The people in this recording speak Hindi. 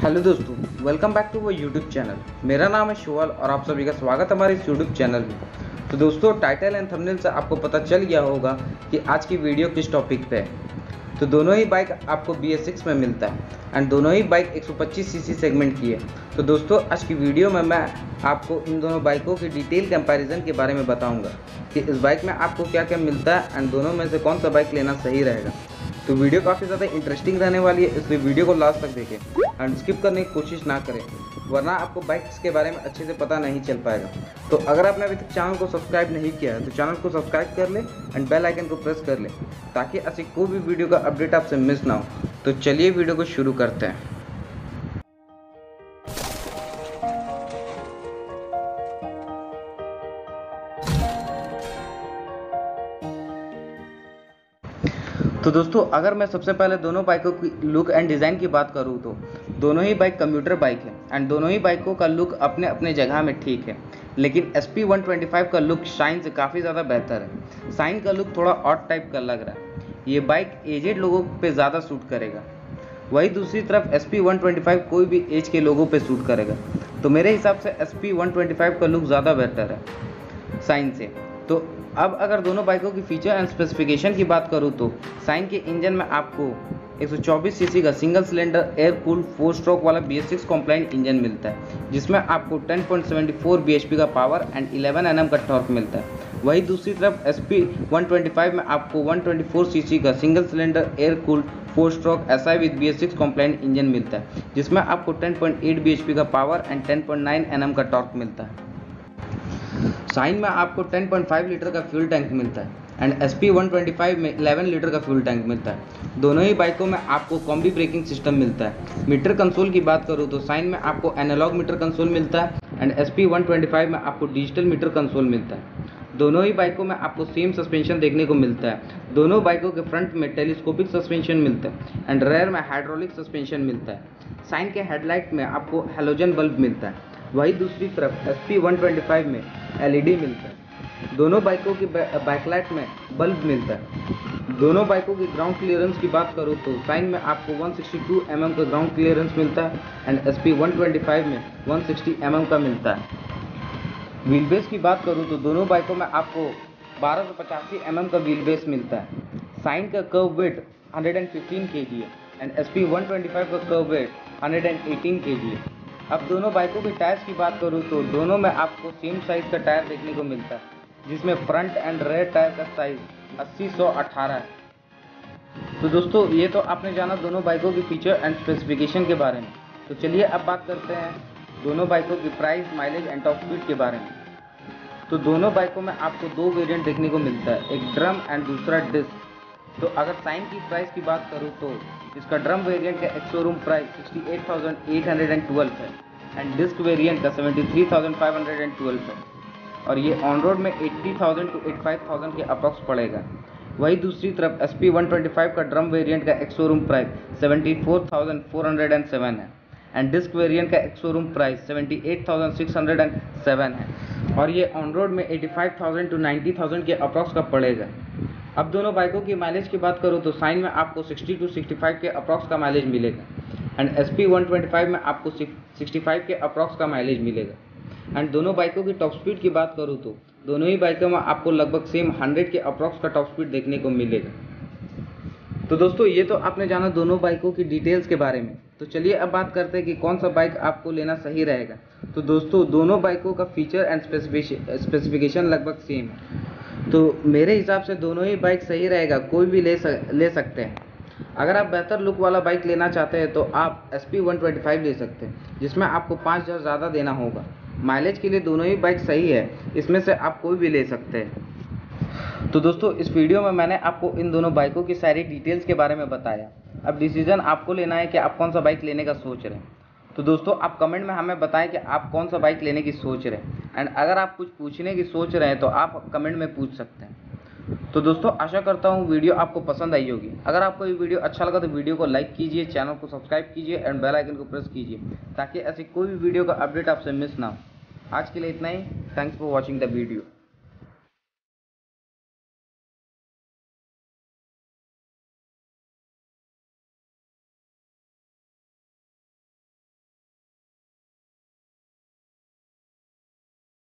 हेलो दोस्तों, वेलकम बैक टू वो यूट्यूब चैनल। मेरा नाम है शुअल और आप सभी का स्वागत है हमारे इस यूट्यूब चैनल में। तो दोस्तों, टाइटल एंड थंबनेल से आपको पता चल गया होगा कि आज की वीडियो किस टॉपिक पे है। तो दोनों ही बाइक आपको BS6 में मिलता है एंड दोनों ही बाइक 125 सीसी सेगमेंट की है। तो दोस्तों, आज की वीडियो में मैं आपको इन दोनों बाइकों की डिटेल कंपैरिजन के बारे में बताऊंगा कि इस बाइक में आपको क्या क्या मिलता है एंड दोनों में से कौन सा बाइक लेना सही रहेगा। तो वीडियो काफ़ी ज़्यादा इंटरेस्टिंग रहने वाली है, इसलिए वीडियो को लास्ट तक देखें एंड स्किप करने की कोशिश ना करें, वरना आपको बाइक्स के बारे में अच्छे से पता नहीं चल पाएगा। तो अगर आपने अभी तक चैनल को सब्सक्राइब नहीं किया है तो चैनल को सब्सक्राइब कर ले एंड बेल आइकन को प्रेस कर ले ताकि ऐसी कोई भी वीडियो का अपडेट आपसे मिस ना हो। तो चलिए वीडियो को शुरू करते हैं। तो दोस्तों, अगर मैं सबसे पहले दोनों बाइकों की लुक एंड डिज़ाइन की बात करूँ तो दोनों ही बाइक कम्यूटर बाइक है एंड दोनों ही बाइकों का लुक अपने अपने जगह में ठीक है। लेकिन SP125 का लुक शाइन से काफ़ी ज़्यादा बेहतर है। शाइन का लुक थोड़ा ऑड टाइप का लग रहा है। ये बाइक एजेड लोगों पे ज़्यादा सूट करेगा। वही दूसरी तरफ SP125 कोई भी एज के लोगों पे सूट करेगा। तो मेरे हिसाब से SP125 का लुक ज़्यादा बेहतर है शाइन से। तो अब अगर दोनों बाइकों की फीचर एंड स्पेसिफिकेशन की बात करूँ तो शाइन के इंजन में आपको 124 सीसी का single cylinder air cooled 4 stroke वाला BS6 कॉम्प्लाइंट इंजन मिलता है, जिसमें आपको 10.74 bhp का पावर एंड 11 Nm का टॉर्क मिलता है। वही दूसरी तरफ SP125 में आपको 124 सीसी का single cylinder air cooled 4 stroke SI with BS6 compliant engine मिलता है, जिसमें आपको 10.8 bhp का पावर एंड 10.9 Nm का टॉर्क मिलता है। शाइन में आपको 10.5 लीटर का फ्यूल टैंक मिलता है एंड SP125 में 11 लीटर का फ्यूल टैंक मिलता है। दोनों ही बाइकों में आपको कॉम्बी ब्रेकिंग सिस्टम मिलता है। मीटर कंसोल की बात करूँ तो शाइन में आपको एनालॉग मीटर कंसोल मिलता है एंड SP125 में आपको डिजिटल मीटर कंसोल मिलता है। दोनों ही बाइकों में आपको सेम सस्पेंशन देखने को मिलता है। दोनों बाइकों के फ्रंट में टेलीस्कोपिक सस्पेंशन मिलता है एंड रेयर में हाइड्रोलिक सस्पेंशन मिलता है। शाइन के हेडलाइट में आपको हेलोजन बल्ब मिलता है। वही दूसरी तरफ SP125 में LED मिलता है। दोनों बाइकों की बैकलाइट में बल्ब मिलता है। दोनों बाइकों की ग्राउंड क्लियरेंस की बात करूँ तो शाइन में आपको 162 mm का ग्राउंड क्लियरेंस मिलता है एंड SP125 में 160 mm का मिलता है। व्हील बेस की बात करूँ तो दोनों बाइकों में आपको 1285 mm का व्हील बेस मिलता है। शाइन का कर्व वेट 115 kg है एंड SP125 का कर्व वेट 118 kg है। अब दोनों बाइकों के टायर्स की बात करूँ तो दोनों में आपको सेम साइज़ का टायर देखने को मिलता है, जिसमें फ्रंट एंड रेयर टायर का साइज़ 80/118 है। तो दोस्तों, ये तो आपने जाना दोनों बाइकों की फीचर एंड स्पेसिफिकेशन के बारे में। तो चलिए अब बात करते हैं दोनों बाइकों की price, mileage and top speed के बारे में। तो दोनों बाइकों में आपको दो वेरिएंट देखने को मिलता है, एक ड्रम एंड दूसरा डिस्क। तो अगर शाइन की प्राइस की बात करूँ तो इसका ड्रम वेरिएंट का एक्स शोरूम प्राइस 68,812 है एंड डिस्क वेरिएंट का 73,512 है और ये ऑन रोड में 80,000 to 85,000 के अप्रॉक्स पड़ेगा। वही दूसरी तरफ SP125 का ड्रम वेरिएंट का एक्स शोरूम प्राइस 74,407 है एंड डिस्क वेरिएंट का एक्स शोरूम प्राइस 78,607 है और ये ऑन रोड में 85,000 to 90,000 के अप्रॉक्स का पड़ेगा। अब दोनों बाइकों की माइलेज की बात करूँ तो शाइन में आपको 60 to 65 के अप्रॉक्स का माइलेज मिलेगा एंड SP125 में आपको 65 के अप्रॉक्स का माइलेज मिलेगा। एंड दोनों बाइकों की टॉप स्पीड की बात करूँ तो दोनों ही बाइकों में आपको लगभग सेम 100 के अप्रॉक्स का टॉप स्पीड देखने को मिलेगा। तो दोस्तों, ये तो आपने जाना दोनों बाइकों की डिटेल्स के बारे में। तो चलिए अब बात करते हैं कि कौन सा बाइक आपको लेना सही रहेगा। तो दोस्तों, दोनों बाइकों का फीचर एंड स्पेसिफिकेशन लगभग सेम है। तो मेरे हिसाब से दोनों ही बाइक सही रहेगा, कोई भी ले सकते हैं। अगर आप बेहतर लुक वाला बाइक लेना चाहते हैं तो आप SP125 ले सकते हैं, जिसमें आपको 5,000 ज़्यादा देना होगा। माइलेज के लिए दोनों ही बाइक सही है, इसमें से आप कोई भी ले सकते हैं। तो दोस्तों, इस वीडियो में मैंने आपको इन दोनों बाइकों की सारी डिटेल्स के बारे में बताया। अब डिसीजन आपको लेना है कि आप कौन सा बाइक लेने का सोच रहे हैं। तो दोस्तों, आप कमेंट में हमें बताएं कि आप कौन सा बाइक लेने की सोच रहे हैं एंड अगर आप कुछ पूछने की सोच रहे हैं तो आप कमेंट में पूछ सकते हैं। तो दोस्तों, आशा करता हूँ वीडियो आपको पसंद आई होगी। अगर आपको ये वीडियो अच्छा लगा तो वीडियो को लाइक कीजिए, चैनल को सब्सक्राइब कीजिए एंड बेल आइकन को प्रेस कीजिए ताकि ऐसी कोई भी वीडियो का अपडेट आपसे मिस ना हो। आज के लिए इतना ही। Thanks for watching the video.